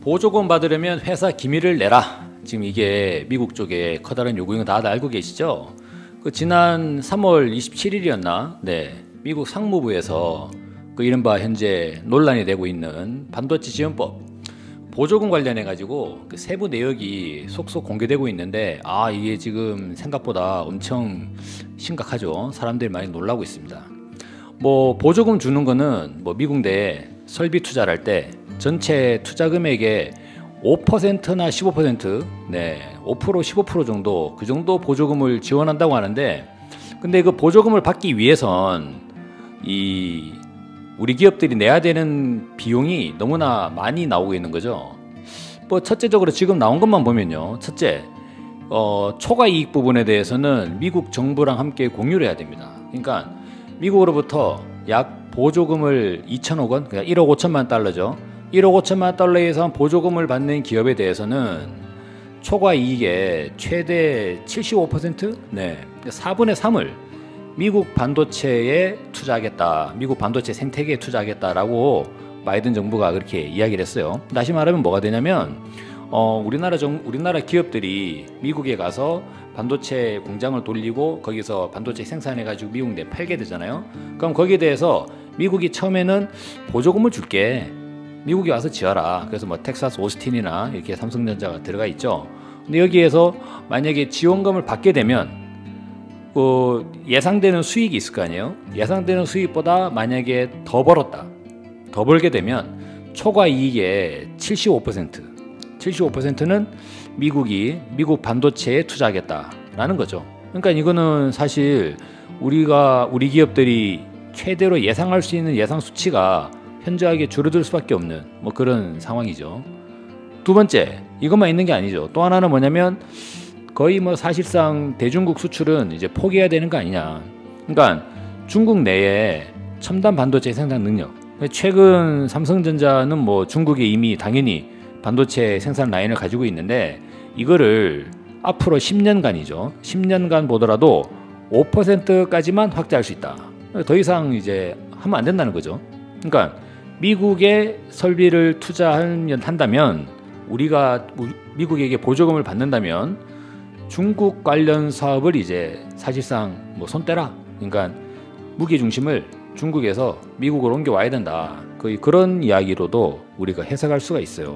보조금 받으려면 회사 기밀을 내라. 지금 이게 미국 쪽에 커다란 요구인 거 다들 알고 계시죠? 그 지난 3월 27일이었나? 네, 미국 상무부에서 그 이른바 현재 논란이 되고 있는 반도체 지원법 보조금 관련해 가지고 그 세부 내역이 속속 공개되고 있는데 이게 지금 생각보다 엄청 심각하죠. 사람들이 많이 놀라고 있습니다. 뭐 보조금 주는 거는 뭐 미국 내에 설비 투자를 할 때 전체 투자 금액의 5%나 15%, 네, 5% 15% 정도 그 정도 보조금을 지원한다고 하는데, 근데 그 보조금을 받기 위해선 우리 기업들이 내야 되는 비용이 너무나 많이 나오고 있는 거죠. 뭐 첫째적으로 지금 나온 것만 보면요, 첫째, 초과 이익 부분에 대해서는 미국 정부랑 함께 공유를 해야 됩니다. 그러니까 미국으로부터 약 보조금을 2천억 원, 그냥 1억 5천만 달러죠. 1억 5천만 달러에 이상 보조금을 받는 기업에 대해서는 초과 이익의 최대 75%? 네, 4분의 3을 미국 반도체에 투자하겠다, 미국 반도체 생태계에 투자하겠다라고 바이든 정부가 그렇게 이야기를 했어요. 다시 말하면 뭐가 되냐면 우리나라 기업들이 미국에 가서 반도체 공장을 돌리고 거기서 반도체 생산해가지고 미국 내 팔게 되잖아요. 그럼 거기에 대해서 미국이 처음에는 보조금을 줄게, 미국에 와서 지어라. 그래서 뭐 텍사스 오스틴이나 이렇게 삼성전자가 들어가 있죠. 근데 여기에서 만약에 지원금을 받게 되면 예상되는 수익이 있을 거 아니에요. 예상되는 수익보다 만약에 더 벌었다, 더 벌게 되면 초과 이익의 75%는 미국 반도체에 투자하겠다라는 거죠. 그러니까 이거는 사실 우리 기업들이 최대로 예상할 수 있는 예상 수치가 현저하게 줄어들 수밖에 없는 뭐 그런 상황이죠. 두 번째, 이것만 있는 게 아니죠. 또 하나는 뭐냐면 거의 뭐 사실상 대중국 수출은 이제 포기해야 되는 거 아니냐. 그러니까 중국 내에 첨단 반도체 생산 능력, 최근 삼성전자는 뭐 중국에 이미 당연히 반도체 생산 라인을 가지고 있는데 이거를 앞으로 10년간이죠. 10년간 보더라도 5%까지만 확대할 수 있다. 더 이상 이제 하면 안 된다는 거죠. 그러니까 미국에 설비를 한다면 우리가 미국에게 보조금을 받는다면 중국 관련 사업을 이제 사실상 뭐 손 떼라. 그러니까 무게 중심을 중국에서 미국으로 옮겨와야 된다. 거의 그런 이야기로도 우리가 해석할 수가 있어요.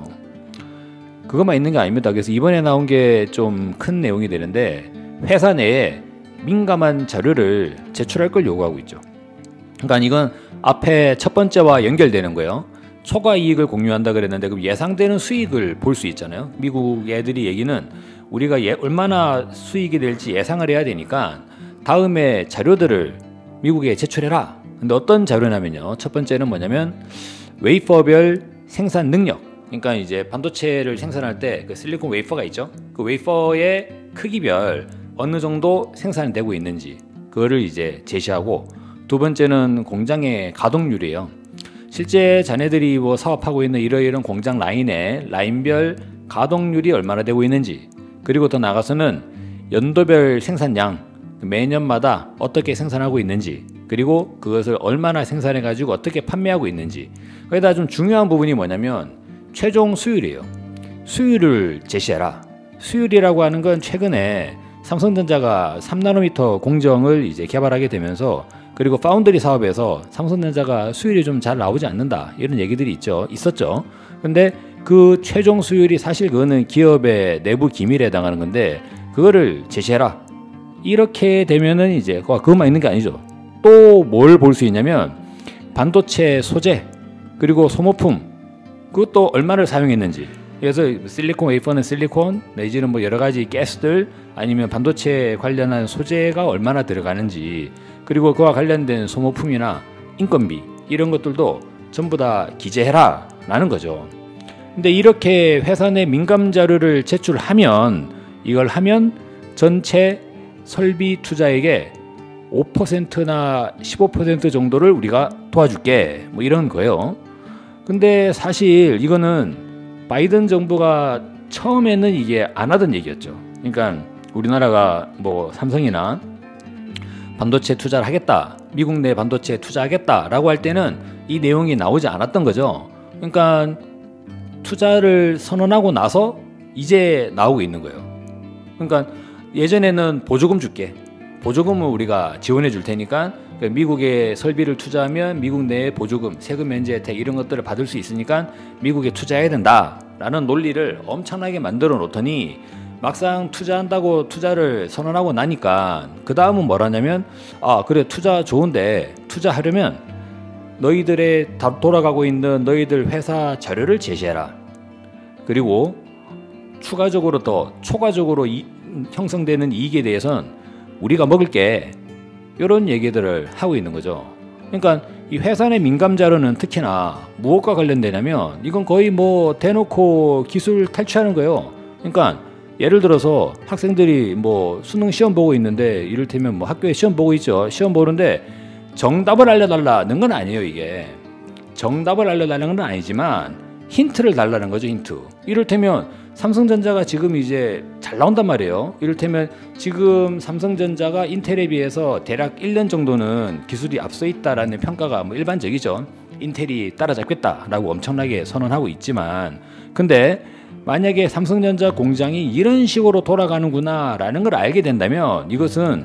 그것만 있는 게 아닙니다. 그래서 이번에 나온 게 좀 큰 내용이 되는데 회사 내에 민감한 자료를 제출할 걸 요구하고 있죠. 그러니까 이건 앞에 첫 번째와 연결되는 거예요. 초과 이익을 공유한다 그랬는데 그럼 예상되는 수익을 볼 수 있잖아요. 미국 애들이 얘기는 우리가 얼마나 수익이 될지 예상을 해야 되니까 다음에 자료들을 미국에 제출해라. 근데 어떤 자료냐면요, 첫 번째는 뭐냐면 웨이퍼별 생산 능력. 그러니까 이제 반도체를 생산할 때 그 실리콘 웨이퍼가 있죠. 그 웨이퍼의 크기별 어느 정도 생산되고 있는지 그거를 이제 제시하고, 두 번째는 공장의 가동률이에요. 실제 자네들이 뭐 사업하고 있는 이러이러한 공장 라인의 라인별 가동률이 얼마나 되고 있는지, 그리고 더 나아가서는 연도별 생산량, 매년마다 어떻게 생산하고 있는지, 그리고 그것을 얼마나 생산해 가지고 어떻게 판매하고 있는지. 거기다 좀 중요한 부분이 뭐냐면 최종 수율이에요. 수율을 제시해라. 수율이라고 하는 건 최근에 삼성전자가 3나노미터 공정을 이제 개발하게 되면서, 그리고 파운드리 사업에서 삼성전자가 수율이 좀 잘 나오지 않는다, 이런 얘기들이 있었죠. 근데 그 최종 수율이 사실 그거는 기업의 내부 기밀에 해당하는 건데 그거를 제시해라. 이렇게 되면은 이제 그것만 있는 게 아니죠. 또 뭘 볼 수 있냐면 반도체 소재, 그리고 소모품, 그것도 얼마를 사용했는지. 그래서 실리콘 웨이퍼는 실리콘 내지는 뭐 여러 가지 가스들, 아니면 반도체 관련한 소재가 얼마나 들어가는지, 그리고 그와 관련된 소모품이나 인건비, 이런 것들도 전부 다 기재해라 라는 거죠. 근데 이렇게 회사 내 민감 자료를 제출하면, 이걸 하면 전체 설비 투자액의 5%나 15% 정도를 우리가 도와줄게, 뭐 이런 거예요. 근데 사실 이거는 바이든 정부가 처음에는 이게 안 하던 얘기였죠. 그러니까 우리나라가 뭐 삼성이나 반도체 투자를 하겠다, 미국 내 반도체에 투자하겠다라고 할 때는 이 내용이 나오지 않았던 거죠. 그러니까 투자를 선언하고 나서 이제 나오고 있는 거예요. 그러니까 예전에는 보조금 줄게. 보조금을 우리가 지원해 줄 테니까 미국에 설비를 투자하면 미국 내에 보조금, 세금 면제 혜택 이런 것들을 받을 수 있으니까 미국에 투자해야 된다라는 논리를 엄청나게 만들어 놓더니 막상 투자한다고 투자를 선언하고 나니까 그 다음은 뭐라냐면 그래 투자 좋은데 투자하려면 너희들의 돌아가고 있는 너희들 회사 자료를 제시해라. 그리고 추가적으로 더 초과적으로 형성되는 이익에 대해서는 우리가 먹을게. 이런 얘기들을 하고 있는 거죠. 그러니까 이 회사 내 민감 자료는 특히나 무엇과 관련되냐면 이건 거의 뭐 대놓고 기술 탈취하는 거예요. 그러니까 예를 들어서 학생들이 뭐 수능 시험 보고 있는데 이를테면 뭐 학교에 시험 보고 있죠. 시험 보는데 정답을 알려달라는 건 아니에요. 이게 정답을 알려달라는 건 아니지만 힌트를 달라는 거죠. 힌트. 이를테면 삼성전자가 지금 이제 잘 나온단 말이에요. 이를테면 지금 삼성전자가 인텔에 비해서 대략 1년 정도는 기술이 앞서 있다라는 평가가 뭐 일반적이죠. 인텔이 따라잡겠다라고 엄청나게 선언하고 있지만 근데 만약에 삼성전자 공장이 이런 식으로 돌아가는구나 라는 걸 알게 된다면 이것은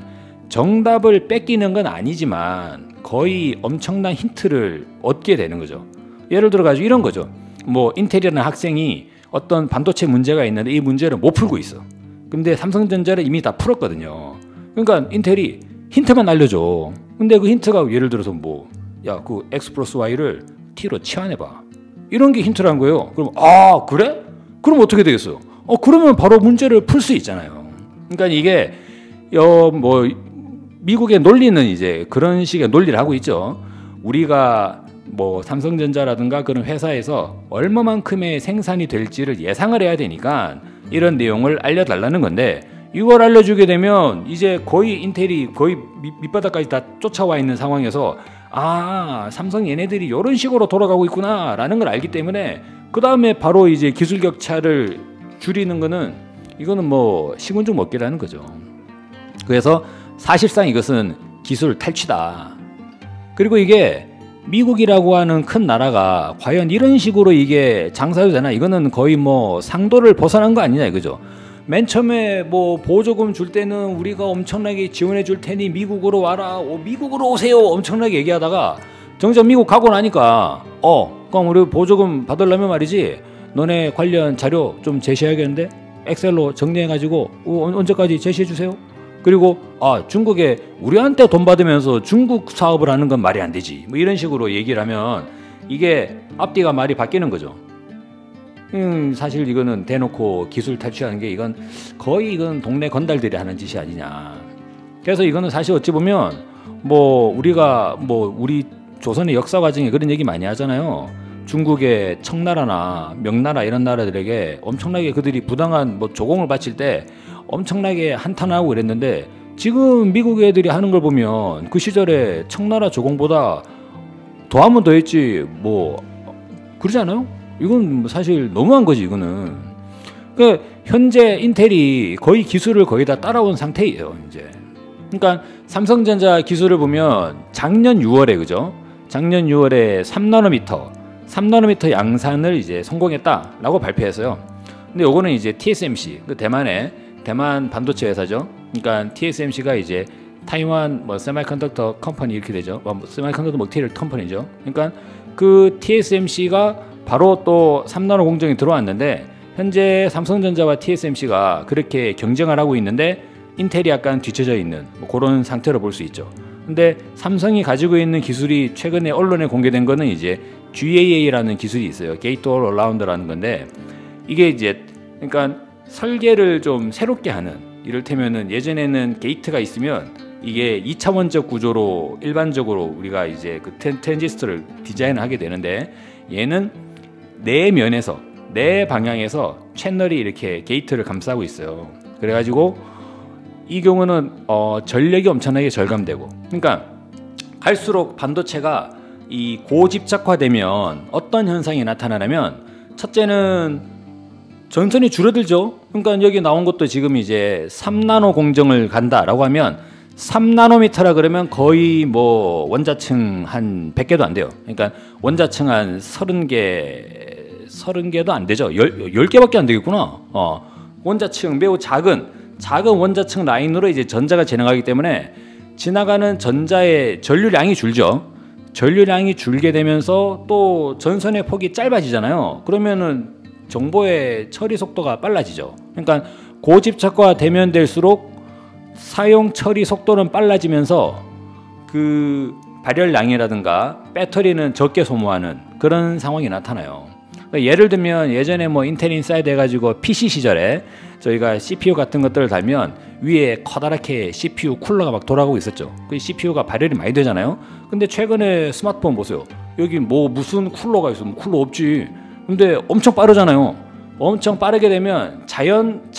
정답을 뺏기는 건 아니지만 거의 엄청난 힌트를 얻게 되는 거죠. 예를 들어 가지고 이런 거죠. 뭐 인텔이라는 학생이 어떤 반도체 문제가 있는데 이 문제를 못 풀고 있어. 근데 삼성전자를 이미 다 풀었거든요. 그러니까 인텔이 힌트만 알려줘. 근데 그 힌트가 예를 들어서 뭐 야 그 X 플러스 Y를 T로 치환해봐. 이런 게 힌트란 거예요. 그럼 그래? 그럼 어떻게 되겠어요? 그러면 바로 문제를 풀 수 있잖아요. 그러니까 이게 뭐 미국의 논리는 이제 그런 식의 논리를 하고 있죠. 우리가 뭐 삼성전자라든가 그런 회사에서 얼마만큼의 생산이 될지를 예상을 해야 되니까 이런 내용을 알려달라는 건데 이걸 알려주게 되면 이제 거의 인텔이 거의 밑바닥까지 다 쫓아와 있는 상황에서 삼성 얘네들이 이런 식으로 돌아가고 있구나 라는 걸 알기 때문에 그 다음에 바로 이제 기술 격차를 줄이는 거는 이거는 뭐 시군죽 먹기라는 거죠. 그래서 사실상 이것은 기술 탈취다. 그리고 이게 미국이라고 하는 큰 나라가 과연 이런 식으로 이게 장사도 되나? 이거는 거의 뭐 상도를 벗어난 거 아니냐 이거죠. 맨 처음에 뭐 보조금 줄 때는 우리가 엄청나게 지원해 줄 테니 미국으로 와라, 미국으로 오세요 엄청나게 얘기하다가 정작 미국 가고 나니까 그럼 우리 보조금 받으려면 말이지 너네 관련 자료 좀 제시해야겠는데 엑셀로 정리해가지고 언제까지 제시해 주세요. 그리고 중국에 우리한테 돈 받으면서 중국 사업을 하는 건 말이 안 되지. 뭐 이런 식으로 얘기를 하면 이게 앞뒤가 말이 바뀌는 거죠. 사실 이거는 대놓고 기술 탈취하는 게 이건 거의 이건 동네 건달들이 하는 짓이 아니냐. 그래서 이거는 사실 어찌 보면 뭐 우리가 뭐 우리 조선의 역사 과정에 그런 얘기 많이 하잖아요. 중국의 청나라나 명나라 이런 나라들에게 엄청나게 그들이 부당한 뭐 조공을 바칠 때 엄청나게 한탄하고 그랬는데 지금 미국 애들이 하는 걸 보면 그 시절에 청나라 조공보다 더하면 더했지 뭐 그러지 않아요? 이건 사실 너무한 거지 이거는. 그러니까 현재 인텔이 거의 기술을 거의 다 따라온 상태예요 이제. 그러니까 삼성전자 기술을 보면 작년 6월에 그죠? 작년 6월에 3나노미터 양산을 이제 성공했다라고 발표했어요. 근데 요거는 이제 TSMC 그 대만 반도체 회사죠. 그러니까 TSMC가 이제 타이완 뭐 세미컨덕터 컴퍼니 이렇게 되죠. 세미컨덕터 머티리얼 컴퍼니죠. 그러니까 그 TSMC가 바로 또 3나노 공정이 들어왔는데 현재 삼성전자와 TSMC가 그렇게 경쟁을 하고 있는데 인텔이 약간 뒤쳐져 있는 뭐 그런 상태로 볼 수 있죠. 근데 삼성이 가지고 있는 기술이 최근에 언론에 공개된 거는 이제 GAA라는 기술이 있어요. 게이트 올 어라운드라는 건데 이게 이제 그러니까 설계를 좀 새롭게 하는 이를테면은 예전에는 게이트가 있으면 이게 2차원적 구조로 일반적으로 우리가 이제 그 트랜지스터를 디자인을 하게 되는데 얘는 네 면에서 네 방향에서 채널이 이렇게 게이트를 감싸고 있어요. 그래가지고 이 경우는 전력이 엄청나게 절감되고 그러니까 갈수록 반도체가 이 고집착화되면 어떤 현상이 나타나냐면 첫째는 전선이 줄어들죠. 그러니까 여기 나온 것도 지금 이제 3나노 공정을 간다라고 하면 3나노미터라 그러면 거의 뭐 원자층 한 100개도 안 돼요. 그러니까 원자층 한 30개, 30개도 안 되죠. 10개밖에 안 되겠구나. 원자층 매우 작은 원자층 라인으로 이제 전자가 지나가기 때문에 지나가는 전자의 전류량이 줄죠. 전류량이 줄게 되면서 또 전선의 폭이 짧아지잖아요. 그러면은 정보의 처리 속도가 빨라지죠. 그러니까 고집착화 되면 될수록 사용 처리 속도는 빨라지면서 그 발열량이라든가 배터리는 적게 소모하는 그런 상황이 나타나요. 그러니까 예를 들면 예전에 뭐 인텔 인사이드 해가지고 PC 시절에 저희가 CPU 같은 것들을 달면 위에 커다랗게 CPU 쿨러가 막 돌아가고 있었죠. 그 CPU가 발열이 많이 되잖아요. 근데 최근에 스마트폰 보세요. 여기 뭐 무슨 쿨러가 있어? 뭐 쿨러 없지. 근데 엄청 빠르잖아요. 엄청 빠르게 되면 자연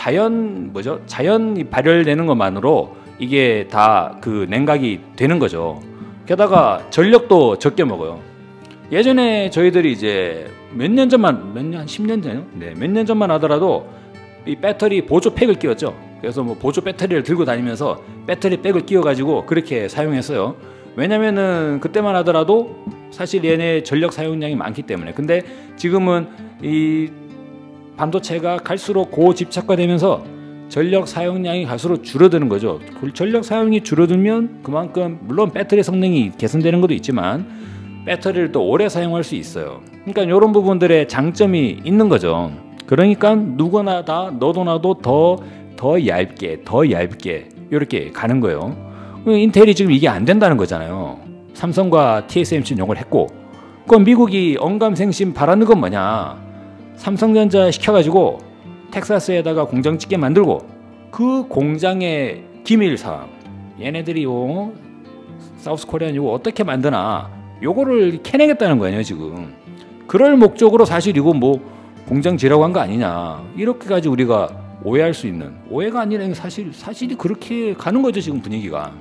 발열되는 것만으로 이게 다 그 냉각이 되는 거죠. 게다가 전력도 적게 먹어요. 예전에 저희들이 이제 한 10년 전이요? 네, 몇 년 전만 하더라도 이 배터리 보조팩을 끼웠죠. 그래서 뭐 보조 배터리를 들고 다니면서 배터리 백을 끼워가지고 그렇게 사용했어요. 왜냐면은 그때만 하더라도 사실 얘네 전력 사용량이 많기 때문에. 근데 지금은 이 반도체가 갈수록 고집착화되면서 전력 사용량이 갈수록 줄어드는 거죠. 전력 사용이 줄어들면 그만큼 물론 배터리 성능이 개선되는 것도 있지만 배터리를 또 오래 사용할 수 있어요. 그러니까 이런 부분들의 장점이 있는 거죠. 그러니까 누구나 다 너도 나도 더 얇게 이렇게 가는 거예요. 인텔이 지금 이게 안 된다는 거잖아요. 삼성과 TSMC는 용을 했고, 그건 미국이 언감생심 바라는 건 뭐냐? 삼성전자 시켜가지고 텍사스에다가 공장 짓게 만들고 그 공장의 기밀사항, 얘네들이요 사우스 코리안 이거 어떻게 만드나 요거를 캐내겠다는 거예요 지금. 그럴 목적으로 사실 이거 뭐 공장 지라고 한 거 아니냐 이렇게까지 우리가 오해할 수 있는, 오해가 아니라 사실이 그렇게 가는 거죠 지금 분위기가.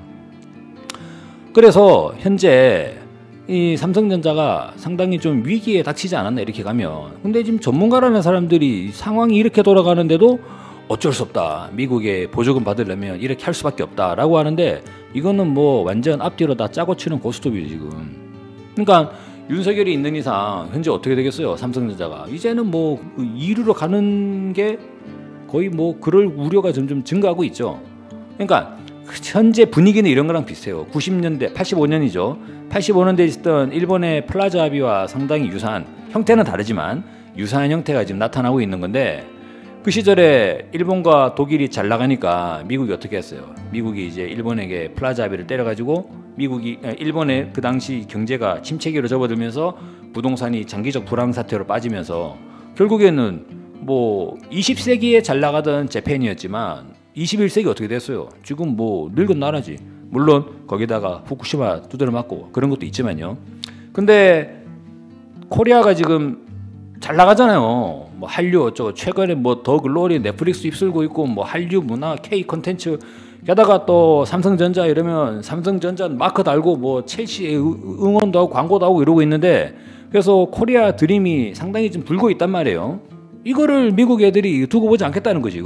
그래서 현재 이 삼성전자가 상당히 좀 위기에 닥치지 않았나 이렇게 가면. 근데 지금 전문가라는 사람들이 상황이 이렇게 돌아가는데도 어쩔 수 없다, 미국에 보조금 받으려면 이렇게 할 수밖에 없다라고 하는데, 이거는 뭐 완전 앞뒤로 다 짜고 치는 고스톱이에요 지금. 그러니까 윤석열이 있는 이상 현재 어떻게 되겠어요? 삼성전자가 이제는 뭐 2루로 가는 게 거의 뭐 그럴 우려가 점점 증가하고 있죠. 그러니까 현재 분위기는 이런 거랑 비슷해요. 90년대 85년이죠 85년대에 있었던 일본의 플라자 합의와 상당히 유사한, 형태는 다르지만 유사한 형태가 지금 나타나고 있는 건데, 그 시절에 일본과 독일이 잘 나가니까 미국이 어떻게 했어요? 미국이 이제 일본에게 플라자 합의를 때려가지고 일본의 그 당시 경제가 침체기로 접어들면서 부동산이 장기적 불황 사태로 빠지면서 결국에는 뭐 20세기에 잘 나가던 재팬이었지만 21세기 어떻게 됐어요? 지금 뭐 늙은 나라지. 물론 거기다가 후쿠시마 두드려 맞고 그런 것도 있지만요. 근데 코리아가 지금 잘 나가잖아요. 뭐 한류 어쩌고, 최근에 뭐 더 글로리 넷플릭스 휩쓸고 있고, 뭐 한류 문화 K 콘텐츠, 게다가 또 삼성전자 이러면 삼성전자 마크 달고 뭐 첼시 응원도 하고 광고도 하고 이러고 있는데, 그래서 코리아 드림이 상당히 좀 불고 있단 말이에요. 이거를 미국 애들이 두고 보지 않겠다는 거지.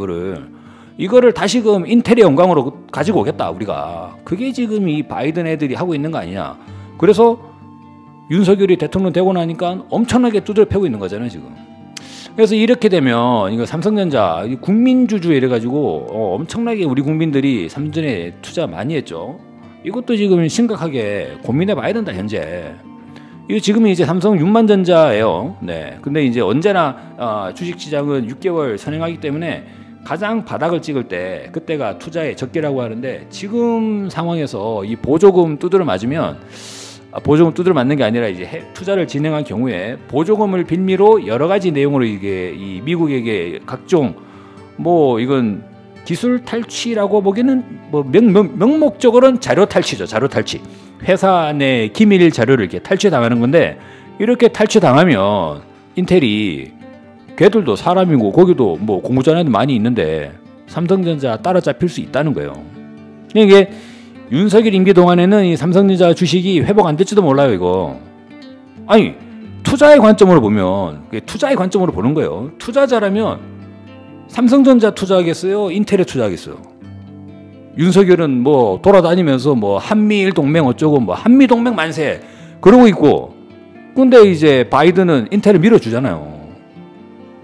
이거를 다시금 인텔의 영광으로 가지고 오겠다 우리가. 그게 지금 이 바이든 애들이 하고 있는 거 아니냐. 그래서 윤석열이 대통령 되고 나니까 엄청나게 두드려 패고 있는 거잖아요 지금. 그래서 이렇게 되면 이거 삼성전자 국민주주 이래가지고 엄청나게 우리 국민들이 삼전에 투자 많이 했죠. 이것도 지금 심각하게 고민해 봐야 된다 현재. 이거 지금 이제 삼성 6만 전자예요. 네. 근데 이제 언제나 주식시장은 6개월 선행하기 때문에 가장 바닥을 찍을 때 그때가 투자의 적기라고 하는데, 지금 상황에서 이 보조금 두드려 맞으면, 보조금 두드려 맞는 게 아니라 이제 투자를 진행한 경우에 보조금을 빌미로 여러 가지 내용으로 이게 이 미국에게 각종 뭐 이건 기술 탈취라고 보기에는 뭐 명목적으로는 자료 탈취죠. 자료 탈취. 회사 내 기밀 자료를 이렇게 탈취 당하는 건데, 이렇게 탈취 당하면 인텔이 걔들도 사람이고 거기도 뭐 공부 잘하는 애들 많이 있는데 삼성전자 따라잡힐 수 있다는 거예요. 이게 윤석열 임기 동안에는 이 삼성전자 주식이 회복 안 될지도 몰라요 이거. 아니 투자의 관점으로 보면, 투자의 관점으로 보는 거예요. 투자자라면 삼성전자 투자하겠어요? 인텔에 투자하겠어요? 윤석열은 뭐 돌아다니면서 뭐 한미일 동맹 어쩌고 뭐 한미 동맹 만세 그러고 있고, 근데 이제 바이든은 인텔을 밀어주잖아요.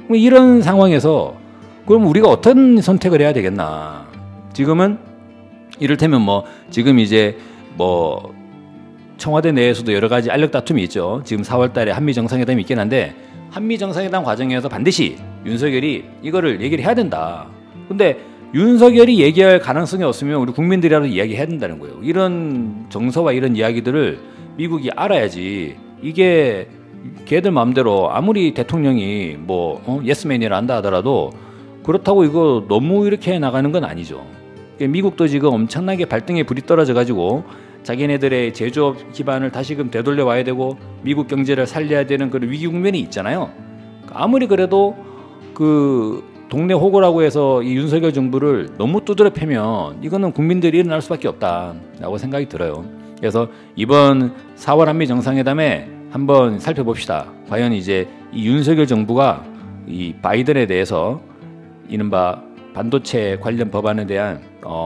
뭐 이런 상황에서 그럼 우리가 어떤 선택을 해야 되겠나? 지금은 이를테면 뭐 지금 이제 뭐 청와대 내에서도 여러 가지 알력 다툼이 있죠. 지금 4월 달에 한미 정상회담이 있긴 한데 한미 정상회담 과정에서 반드시 윤석열이 이거를 얘기를 해야 된다. 근데 윤석열이 얘기할 가능성이 없으면 우리 국민들이라도 이야기해야 된다는 거예요. 이런 정서와 이런 이야기들을 미국이 알아야지. 이게 걔들 마음대로 아무리 대통령이 뭐 예스맨이라 한다 하더라도 그렇다고 이거 너무 이렇게 나가는 건 아니죠. 미국도 지금 엄청나게 발등에 불이 떨어져 가지고 자기네들의 제조업 기반을 다시금 되돌려 와야 되고 미국 경제를 살려야 되는 그런 위기 국면이 있잖아요. 아무리 그래도 그 동네 호구라고 해서 이 윤석열 정부를 너무 두드려 패면 이거는 국민들이 일어날 수밖에 없다라고 생각이 들어요. 그래서 이번 4월 한미 정상회담에 한번 살펴봅시다. 과연 이제 이 윤석열 정부가 이 바이든에 대해서 이른바 반도체 관련 법안에 대한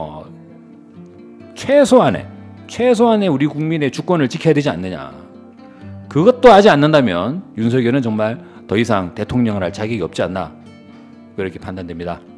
최소한의 우리 국민의 주권을 지켜야 되지 않느냐. 그것도 하지 않는다면 윤석열은 정말 더 이상 대통령을 할 자격이 없지 않나 그렇게 판단됩니다.